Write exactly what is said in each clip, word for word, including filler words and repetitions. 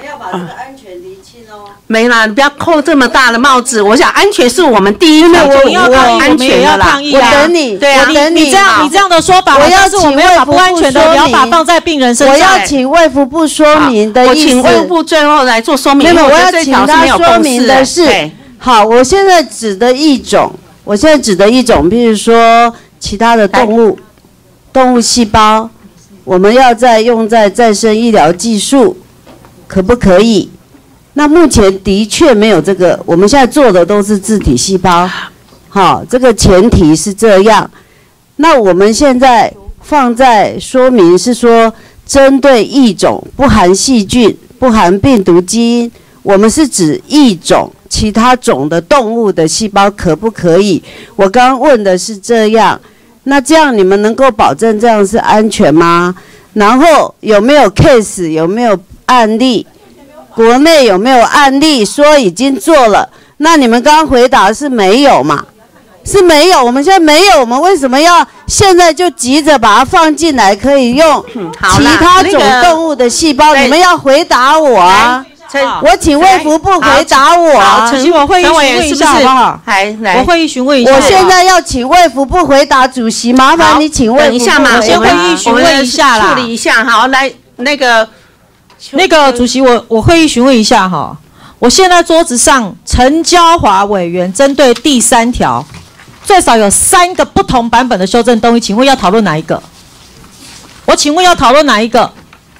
要把这个安全厘清哦。 没啦，你不要扣这么大的帽子。我想安全是我们第一条， 我要安全的啦。 我等你， 对啊， 你你这样你这样的说法， 我要请卫福部不安全的疗法放在病人身上。 我要请卫福部说明的意思。 我请卫福部最后来做说明。 没有，我要请他说明的是，好，我现在指的一种，我现在指的一种，比如说其他的动物，动物细胞，我们要再用在再生医疗技术，可不可以？那目前的确没有这个，我们现在做的都是自体细胞，好，这个前提是这样。那我们现在放在说明是说，针对异种不含细菌、不含病毒基因，我们是指异种其他种的动物的细胞可不可以？我刚刚问的是这样，那这样你们能够保证这样是安全吗？然后有没有 case， 有没有案例？国内有没有案例说已经做了？那你们刚刚回答是没有嘛？是没有，我们现在没有，我们为什么要现在就急着把它放进来？可以用其他种动物的细胞？你们要回答我啊！我请卫福部回答我啊！ 主席，我会议询问一下好不好？ 来来， 我会议询问一下。 我现在要请卫福部回答主席，麻烦你请卫福部。 等一下嘛， 先会议询问一下啦， 处理一下。好，来那个。 那个主席，我我会议询问一下哈，我现在桌子上陈椒华委员针对第三条，最少有三个不同版本的修正动议，请问要讨论哪一个？我请问要讨论哪一个？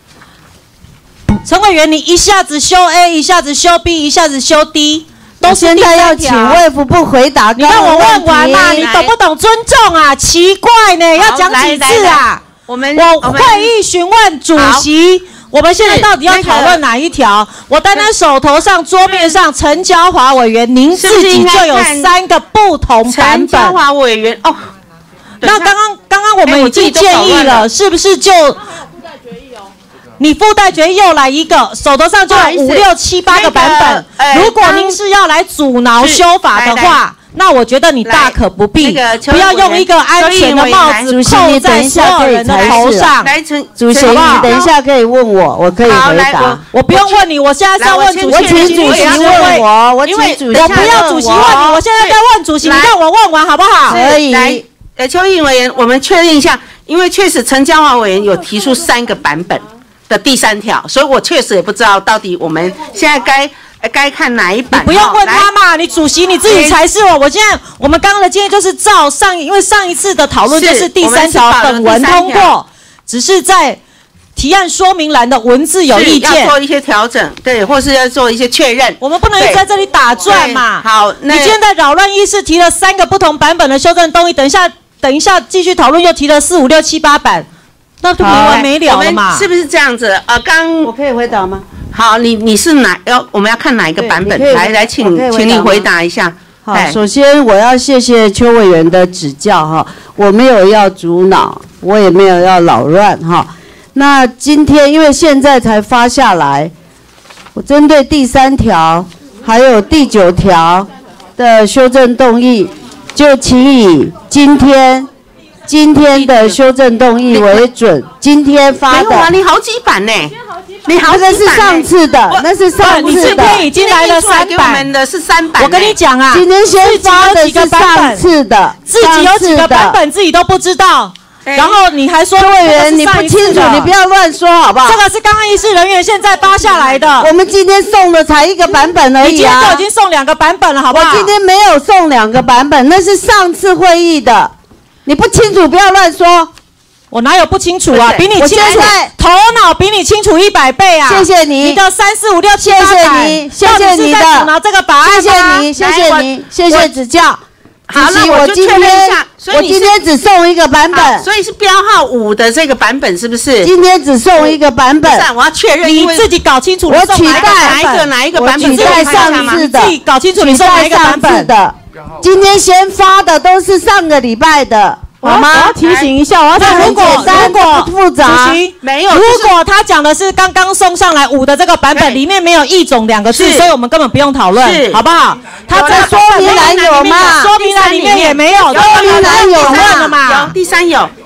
陈委员，你一下子修 A， 一下子修 B， 一下子修 D， 都是第三条。现在要请卫福部回答。你让我问完嘛，你懂不懂尊重啊？奇怪呢，要讲几次啊？ 我们我会议询问主席。我们现在到底要讨论哪一条？那个、我单单手头上桌面上陈椒华委员，您自己就有三个不同版本。陈椒华委员哦， 那刚刚刚刚我们已经建议了，是不是就？你附带决议又来一个，手头上就有五六七八个版本。那個、如果您是要来阻挠修法的话，那我觉得你大可不必，那個、不要用一个安全的帽子扣在所有人的头上。 主席，你等一下可以问我，我可以回答。 我, 我不用问你，我现在是要问主席。 我请主席问我，我请主席。 我不要主席问你，我现在在问主席，你让我问完好不好？ 可以。 来，呃，邱议委员，我们确认一下，因为确实陈椒华委员有提出三个版本的第三条，所以我确实也不知道到底我们现在该。该看哪一版？ 你不用问他嘛，你主席你自己才是我。我现在我们刚刚的建议就是照上，因为上一次的讨论就是第三条本文通过，只是在提案说明栏的文字有意见， 要做一些调整，对，或是要做一些确认。 我们不能一直在这里打转嘛。 好， 你现在扰乱议事提了三个不同版本的修正动议，等一下等一下继续讨论又提了四五六七八版，那就没完没了了嘛？ 是不是这样子？呃，刚我可以回答吗？ 好，你你是哪要我们要看哪一个版本？来来，请请你回答一下。 好，首先我要谢谢邱委员的指教哈，我没有要阻挠，我也没有要扰乱哈。那今天因为现在才发下来，我针对第三条还有第九条的修正动议，就请以今天今天的修正动议为准。今天发的。 没有啊，你好几版呢？你好， 那是上次的，那是上次的。 你今天已经来了三版， 我们的是三版。 我跟你讲啊， 今天先发的是上次的， 自己有几个版本自己都不知道，然后你还说委员你不清楚，你不要乱说好不好？ 这个是刚刚议事人员现在发下来的， 我们今天送的才一个版本而已啊。 你今天都已经送两个版本了，好不好？ 我今天没有送两个版本，那是上次会议的，你不清楚不要乱说。 我哪有不清楚啊？比你清楚，头脑比你清楚一百倍啊！ 谢谢你， 你的三四五六七八版， 谢谢你的， 拿这个法案， 谢谢你，谢谢你，谢谢指教。 好，那我就确认一下， 我今天只送一个版本， 所以是标号五的这个版本是不是？ 今天只送一个版本， 我要确认， 你自己搞清楚， 我取代哪一个哪一个版本？ 取代上次的， 自己搞清楚你送哪一个版本的。今天先发的都是上个礼拜的。好吗？ 我要提醒一下，我要讲如果如果不复杂， 没有。 如果他讲的是刚刚送上来五的这个版本，里面没有异种两个字，所以我们根本不用讨论，好不好？他这说明栏有吗？ 说明栏里面也没有， 说明栏有问了嘛？ 有，第三有。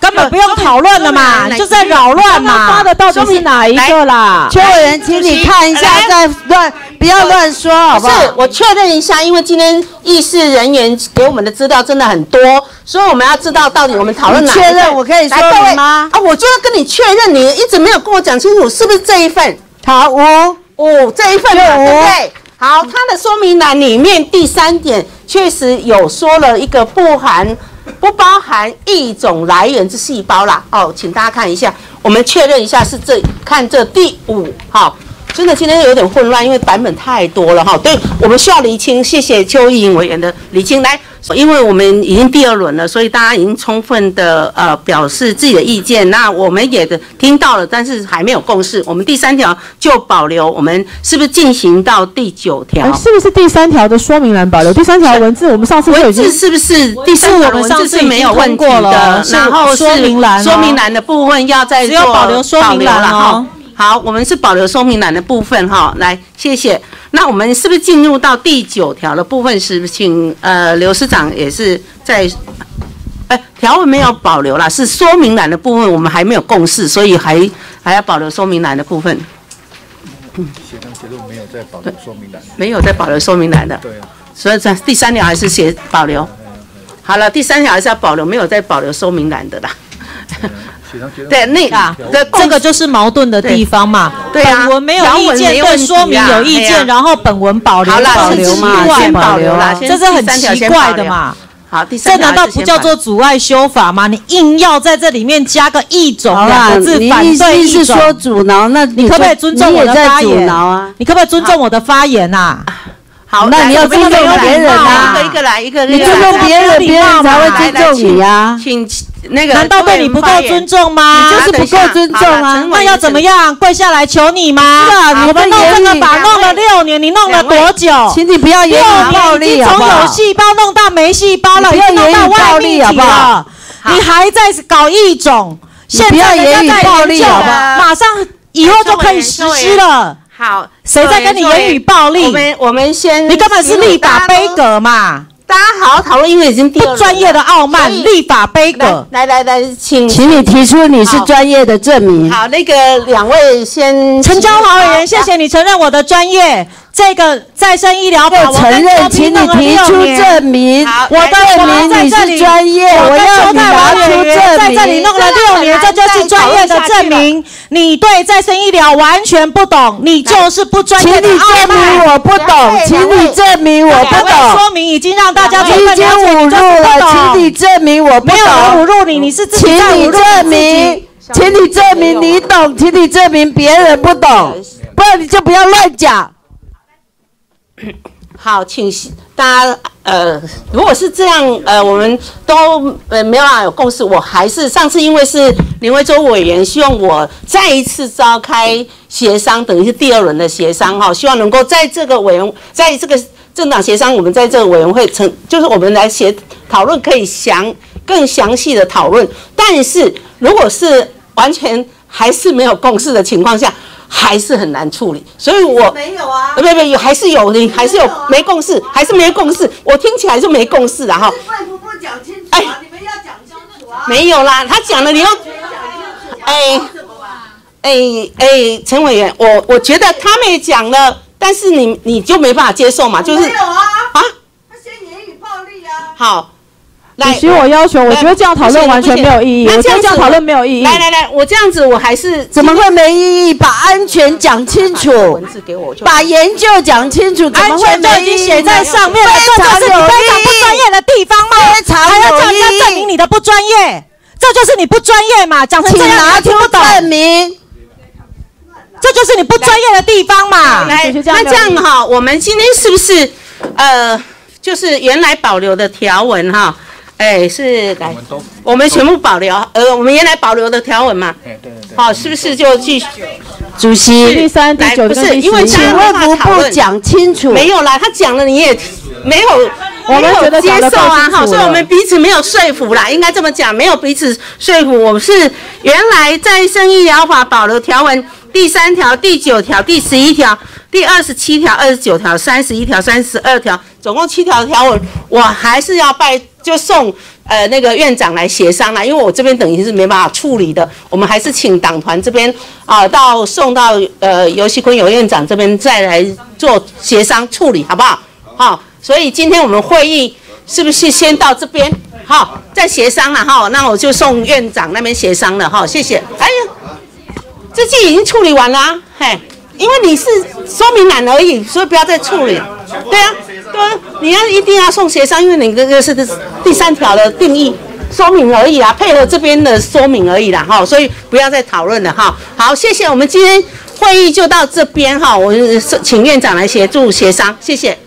根本不用讨论了嘛，你就在扰乱嘛。 发的到底是哪一个啦？ 邱委员，请你看一下，再乱不要乱说，好不好？ 是我确认一下，因为今天议事人员给我们的资料真的很多，所以我们要知道到底我们讨论哪一份。 确认我可以说明吗？ 啊，我就要跟你确认，你一直没有跟我讲清楚是不是这一份。 好，五五这一份嘛，对不对？好，它的说明栏里面第三点确实有说了一个不含不包含异种来源之细胞啦。哦，请大家看一下，我们确认一下是这看这第五。好，真的今天有点混乱，因为版本太多了哈。对，我们需要厘清。谢谢邱意莹委员的厘清。来，因为我们已经第二轮了，所以大家已经充分的呃表示自己的意见。那我们也听到了，但是还没有共识。我们第三条就保留，我们是不是进行到第九条？ 是不是第三条的说明栏保留？第三条文字我们上次就已经文字是不是第三条文字是没有问题的？然后说明栏说明栏的部分要再做只有保留说明栏哦。 好，我们是保留说明栏的部分哈，来，谢谢。那我们是不是进入到第九条的部分？是不是请呃刘司长也是在，呃条文没有保留啦，是说明栏的部分我们还没有共识，所以还还要保留说明栏的部分。 嗯，协商结论没有在保留说明栏， 没有在保留说明栏的。 对啊， 所以在第三条还是写保留。好了，第三条还是要保留，没有在保留说明栏的啦。对，那啊，这个就是矛盾的地方嘛。 对啊， 本文没有意见，对说明有意见，然后本文保留， 保留嘛， 先保留啦， 这是很奇怪的嘛。 好，第三这难道不叫做阻碍修法吗？你硬要在这里面加个异种两个字，反对异种， 是说阻挠，那你可不可以尊重我的发言啊？ 你可不可以尊重我的发言呐？ 好， 那你要尊重别人啊， 一个一个来，一个你尊重别人，别人才会尊重你啊。 请那个， 难道对你不够尊重吗？ 你就是不够尊重啊。 那要怎么样？跪下来求你吗？ 是啊， 我们弄这个法弄了六年，你弄了多久？ 请你不要言语暴力好不好？ 从有细胞弄到没细胞了，已经弄到外泌体了，你还在搞异种？现在人家在研究，马上以后就可以实施了。 好， 谁在跟你言语暴力？ 我们我们先， 你根本是立法杯葛嘛！ 大家好好讨论，因为已经第二不专业的傲慢，立法杯葛。 来来来，请请你提出你是专业的证明。 好，那个两位先， 陈椒华委员，谢谢你承认我的专业。这个再生医疗法， 我承认，请你提出证明。 我证明你是专业，我要你拿出证明。 在这里弄了六年，这就是专业的证明。你对再生医疗完全不懂，你就是不专业的傲慢。 请你证明我不懂，请你证明我不懂。 说明已经让大家已经侮辱了，请你证明我不懂。 没有人侮辱你，你是自己在侮辱自己。请你证明你懂，请你证明别人不懂，不然你就不要乱讲。 好，请大家呃，如果是这样，呃，我们都呃没有办法有共识。我还是上次因为是林维洲委员希望我再一次召开协商，等于是第二轮的协商哈，希望能够在这个委员，在这个政党协商，我们在这个委员会成，就是我们来协讨论，可以详更详细的讨论。但是如果是完全还是没有共识的情况下，还是很难处理，所以我没有啊， 不不有还是有你还是有没共识，还是没共识，我听起来就没共识了哈。 卫福部讲清楚啊，你们要讲清楚啊。 没有啦，他讲了你要，哎哎哎，陈委员，我我觉得他们也讲了，但是你你就没办法接受嘛，就是没有啊啊， 他先言语暴力啊。 好。 你许我要求，我觉得这样讨论完全没有意义。我觉得这样讨论没有意义。 来来来，我这样子我还是怎么会没意义？把安全讲清楚， 文字给我， 把研究讲清楚，怎么会没意义？已经写在上面了，这就是你非常不专业的地方吗？还要叫人家证明你的不专业，这就是你不专业嘛？讲成这样拿出证明， 这就是你不专业的地方嘛？ 来，那这样哈，我们今天是不是呃，就是原来保留的条文哈？哎，是来，我们全部保留，呃，我们原来保留的条文嘛，好，是不是就继续？ 主席， 第三、第九、 不是，因为请卫福部讲清楚。 没有啦，他讲了你也没有， 我们觉得接受啊，好，所以我们彼此没有说服啦，应该这么讲，没有彼此说服。我们是原来再生医疗法保留条文第三条、第九条、第十一条、第二十七条、二十九条、三十一条、三十二条，总共七条条文，我还是要拜。就送呃那个院长来协商啦，因为我这边等于是没办法处理的，我们还是请党团这边啊，到送到呃游锡堃游院长这边再来做协商处理，好不好？好，所以今天我们会议是不是先到这边？好，再协商了哈，那我就送院长那边协商了哈，谢谢。哎呀，这季已经处理完了、啊，嘿。因为你是说明栏而已，所以不要再处理。对啊，对啊，你要一定要送协商，因为你这个是第三条的定义说明而已啦，配合这边的说明而已啦，哈，所以不要再讨论了哈。好，谢谢，我们今天会议就到这边哈，我请院长来协助协商，谢谢。